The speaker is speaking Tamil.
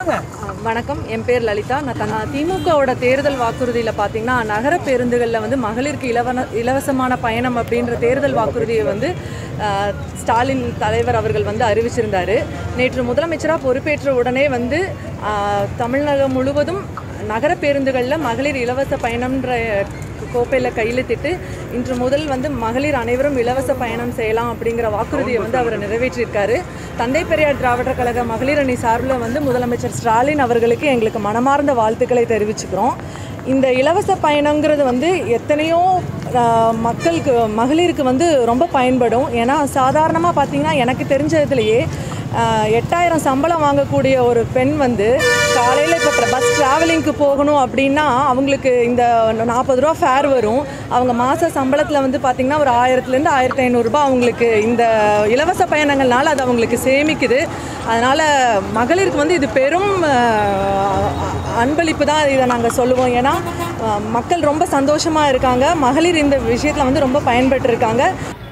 வணக்கம், என் பேர் லலிதா. நான் திமுகவோட தேர்தல் வாக்குறுதியில் பார்த்தீங்கன்னா நகர பேருந்துகளில் வந்து மகளிருக்கு இலவசமான பயணம் அப்படின்ற தேர்தல் வாக்குறுதியை வந்து ஸ்டாலின் தலைவர் அவர்கள் வந்து அறிவிச்சிருந்தார். நேற்று முதலமைச்சராக பொறுப்பேற்ற உடனே வந்து தமிழ்நாடு முழுவதும் நகர பேருந்துகளில் மகளிர் இலவச பயணம்ன்ற கோப்பையில் கையெழுத்திட்டு இன்று முதல் வந்து மகளிர் அனைவரும் இலவச பயணம் செய்யலாம் அப்படிங்கிற வாக்குறுதியை வந்து அவர் நிறைவேற்றியிருக்காரு. தந்தை பெரியார் திராவிடர் கழக மகளிர் அணி சார்பில் வந்து முதலமைச்சர் ஸ்டாலின் அவர்களுக்கு எங்களுக்கு மனமார்ந்த வாழ்த்துக்களை தெரிவிச்சுக்கிறோம். இந்த இலவச பயணங்கிறது வந்து எத்தனையோ மகளிருக்கு வந்து ரொம்ப பயன்படும். ஏன்னா சாதாரணமாக பார்த்திங்கன்னா எனக்கு தெரிஞ்சதுலேயே 8000 சம்பளம் வாங்கக்கூடிய ஒரு பெண் வந்து காலையில் இப்போ பஸ் ட்ராவலிங்க்கு போகணும் அப்படின்னா அவங்களுக்கு இந்த 40 ரூபா ஃபேர் வரும். அவங்க மாத சம்பளத்தில் வந்து பார்த்திங்கன்னா ஒரு 1000லேருந்து 1500 ரூபாய் அவங்களுக்கு இந்த இலவச பயணங்கள்னால அது அவங்களுக்கு சேமிக்குது. அதனால் மகளிருக்கு வந்து இது பெரும் அன்பளிப்பு தான் இதை நாங்கள் சொல்லுவோம். ஏன்னா மக்கள் ரொம்ப சந்தோஷமாக இருக்காங்க. மகளிர் இந்த விஷயத்தில் வந்து ரொம்ப பயன்பெற்றிருக்காங்க.